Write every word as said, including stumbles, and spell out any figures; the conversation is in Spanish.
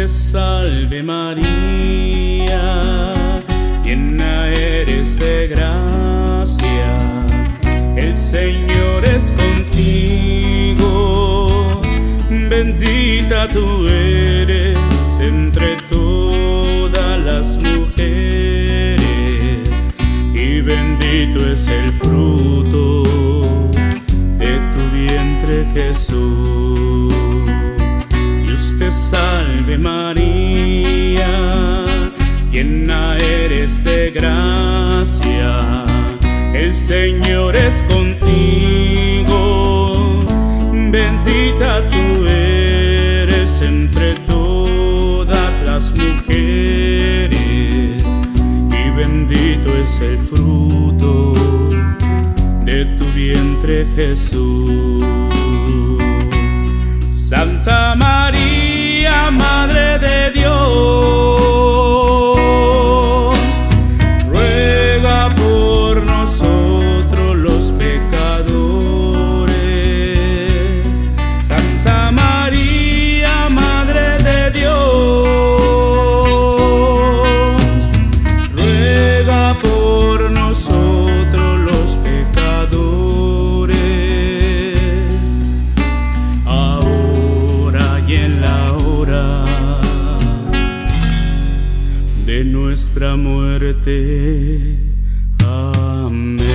te salve María, llena eres de gracia, el Señor es contigo, bendita tú eres entre todas las mujeres, y bendito es el fruto de tu vientre Jesús. Dios te salve María, llena eres de gracia, el Señor es contigo, bendita tú eres entre todas las mujeres, y bendito es el fruto de tu vientre Jesús. Santa María, Madre de Dios, ruega por nosotros los pecadores. Santa María, Madre de Dios, ruega por nosotros los pecadores, ahora y en la hora de nuestra muerte. Amén.